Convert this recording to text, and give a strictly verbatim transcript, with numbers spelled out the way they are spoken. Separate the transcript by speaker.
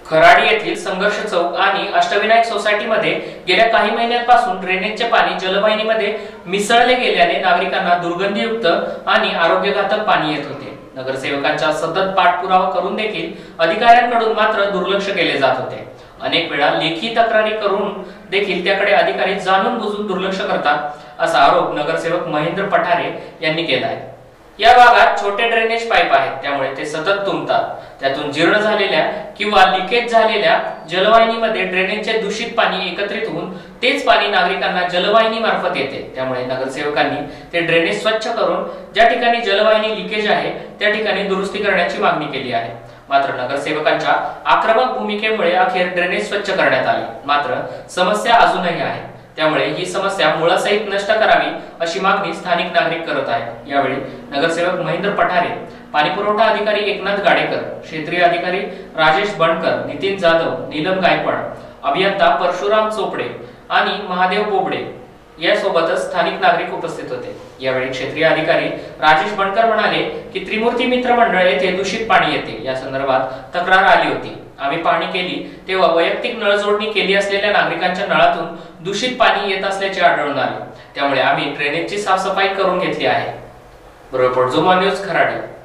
Speaker 1: खराडी येथील संघर्ष चौक आणि अष्टविनायक सोसायटीमध्ये गेल्या काही महिन्यांपासून ड्रेनेजचे पाणी जलवाहिनीमध्ये मिसळले गेल्याने नागरिकांना दुर्गंधीयुक्त आणि आरोग्यघातक पाणी येत होते। नगरसेवकांच्या सतत पाठपुरावा करून देखील अधिकाऱ्यांकडून मात्र दुर्लक्ष केले जात होते। अनेक वेळा लेखी तक्रारी करून देखील त्याकडे अधिकारी जाणून बुजून दुर्लक्ष करतात, असा आरोप नगरसेवक महेंद्र पठारे यांनी केला आहे। या भागात छोटे ड्रेनेज पाईप आहेत, त्यामुळे ते सतत तुंबतात। त्यातून जीर्ण झालेल्या किंवा लिकेज झालेल्या जलवाहिनीमध्ये ड्रेनेजचे दूषित पाणी एकत्रित होऊन तेच पाणी नागरिकांना जलवाहिनी मार्फत येते। त्यामुळे नगरसेवकांनी ते ड्रेनेज स्वच्छ करून ज्या ठिकाणी जलवाहिनी लिकेज आहे त्या ठिकाणी दुरुस्ती करण्याची मागणी केली आहे। मात्र नगरसेवकांच्या आक्रमक भूमिकेमुळे अखेर ड्रेनेज स्वच्छ करण्यात आले, मात्र समस्या अजूनही आहे। त्यामुळे ही समस्या मुळासहित नष्ट करावी अशी मागणी स्थानिक नागरिक करत आहेत। यावेळी नगरसेवक महेंद्र पठारे, पाणीपुरवठा अधिकारी एकनाथ गाडेकर, क्षेत्रीय अधिकारी राजेश बनकर, नितीन जाधव, नीलम गायकवाड, अभियंता परशुराम चोपडे आणि महादेव बोबडे यासोबतच स्थानिक नागरिक उपस्थित होते। यावेळी क्षेत्रीय अधिकारी राजेश बनकर म्हणाले की त्रिमूर्ती मित्र मंडळ येथे दूषित पाणी येते, या संदर्भात तक्रार आली होती। आम्ही पाहणी केली तेव्हा वैयक्तिक नळ जोडणी केली असलेल्या नागरिकांच्या नळातून दूषित पाणी येत असल्याचे आढळून आले। त्यामुळे आम्ही ड्रेनेजची साफसफाई करून घेतली आहे। ब्युरो रिपोर्ट झुमा न्यूज खराडी।